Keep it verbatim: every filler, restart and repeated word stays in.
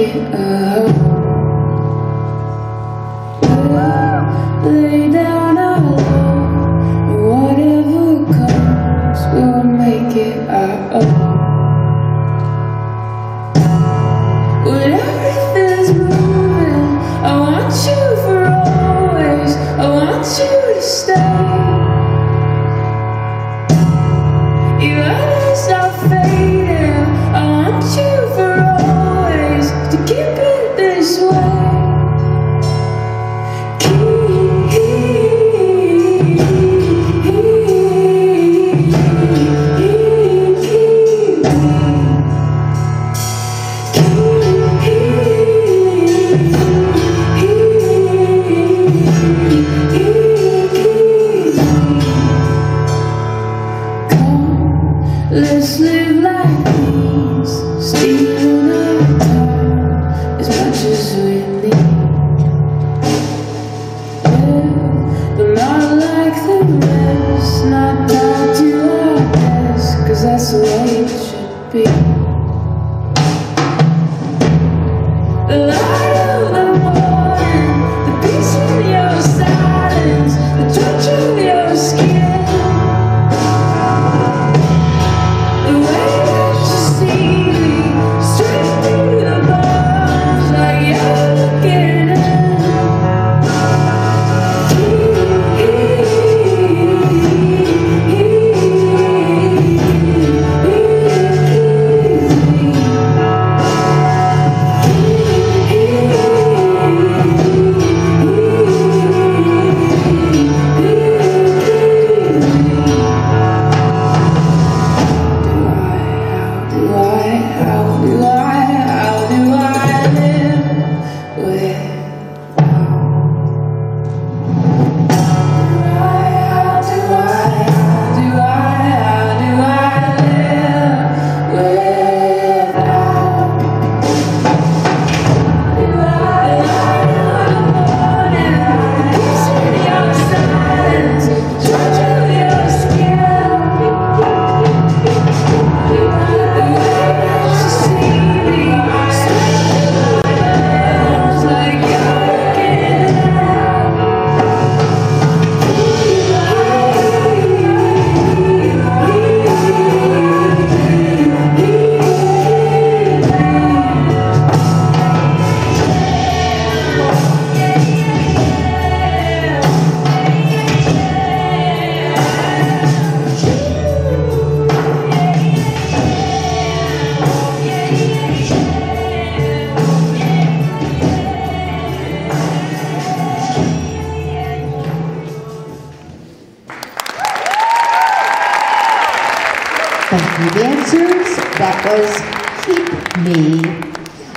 it a home. Lay down alone, whatever comes, we'll make it our own. When everything's moving, I want you for always, I want you to stay. Your eyes are fading, I want you for always, to keep it this way. Let's live like these, stealing our time as much as we need. Yeah, but not like the rest, not tied to our desk, cause that's the way it should be. The light of the morning, the peace in your silence, the touch of your skin. Thank you, dancers. That was Keep Me